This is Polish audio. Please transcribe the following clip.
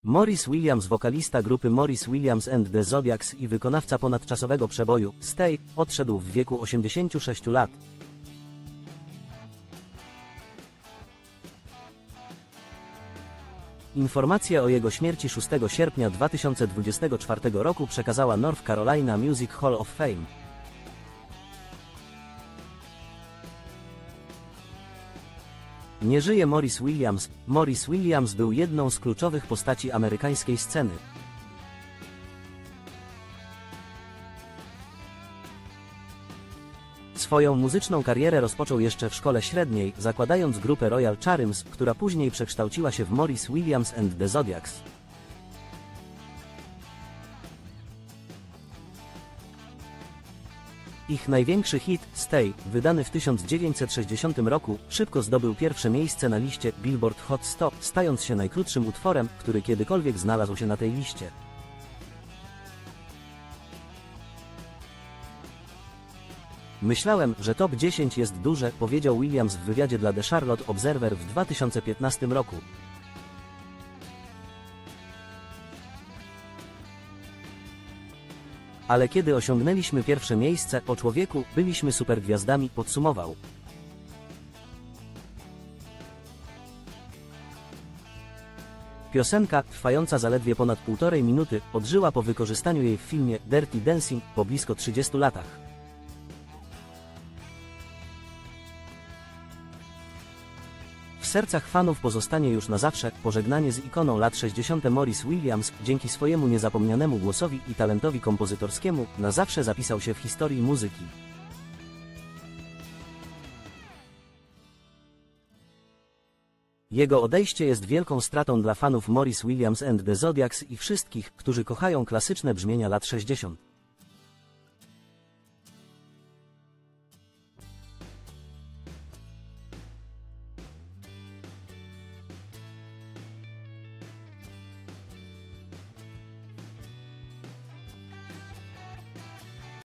Maurice Williams, wokalista grupy Maurice Williams and the Zodiacs i wykonawca ponadczasowego przeboju Stay, odszedł w wieku 86 lat. Informację o jego śmierci 6 sierpnia 2024 roku przekazała North Carolina Music Hall of Fame. Nie żyje Maurice Williams. Maurice Williams był jedną z kluczowych postaci amerykańskiej sceny. Swoją muzyczną karierę rozpoczął jeszcze w szkole średniej, zakładając grupę Royal Charms, która później przekształciła się w Maurice Williams and the Zodiacs. Ich największy hit, Stay, wydany w 1960 roku, szybko zdobył pierwsze miejsce na liście Billboard Hot 100, stając się najkrótszym utworem, który kiedykolwiek znalazł się na tej liście. Myślałem, że top 10 jest duże, powiedział Williams w wywiadzie dla The Charlotte Observer w 2015 roku. Ale kiedy osiągnęliśmy pierwsze miejsce, o człowieku, byliśmy supergwiazdami, podsumował. Piosenka, trwająca zaledwie ponad 1,5 minuty, odżyła po wykorzystaniu jej w filmie Dirty Dancing po blisko 30 latach. W sercach fanów pozostanie już na zawsze pożegnanie z ikoną lat 60. Maurice Williams, dzięki swojemu niezapomnianemu głosowi i talentowi kompozytorskiemu, na zawsze zapisał się w historii muzyki. Jego odejście jest wielką stratą dla fanów Maurice Williams and the Zodiacs i wszystkich, którzy kochają klasyczne brzmienia lat 60.